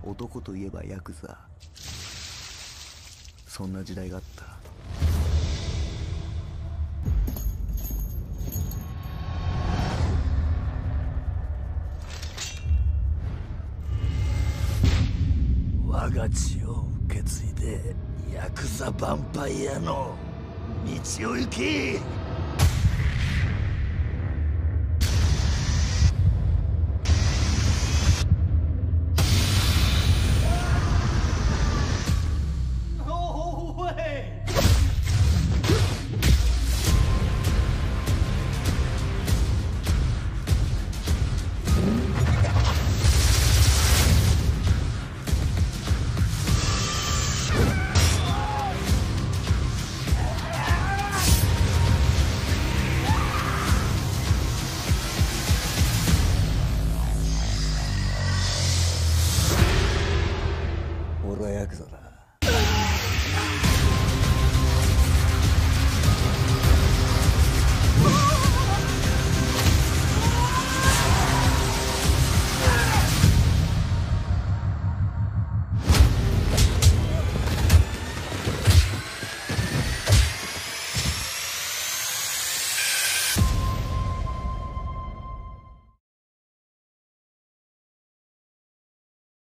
男といえばヤクザ。そんな時代があった。 我が血を受け継いでヤクザヴァンパイアの道を行け。 俺はヤクザだ。